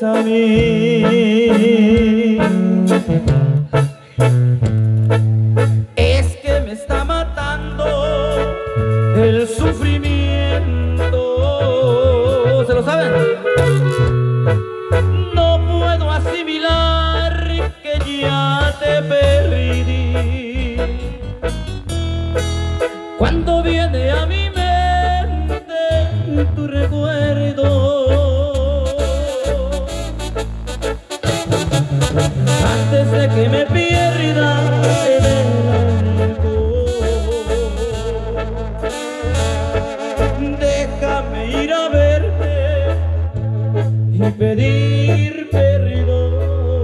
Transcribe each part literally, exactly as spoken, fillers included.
a mí. Es que me está matando el sufrimiento. ¿Se lo saben? No puedo asimilar que ya te perdí. Cuando viene a mi mente tu recuerdo, antes de que me pierda en el alcohol, déjame ir a verte y pedir perdón.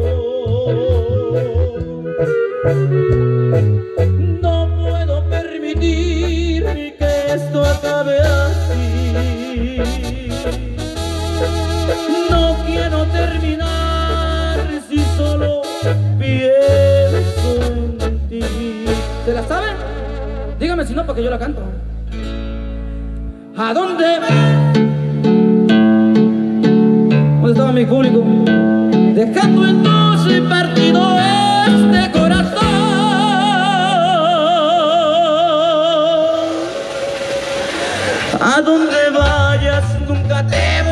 No puedo permitir que esto acabe así. No quiero terminar si solo pienso en ti. ¿Se la saben? Dígame si no, porque yo la canto. ¿A dónde? ¿Dónde estaba mi público? Dejando entonces partido este corazón. A donde vayas nunca te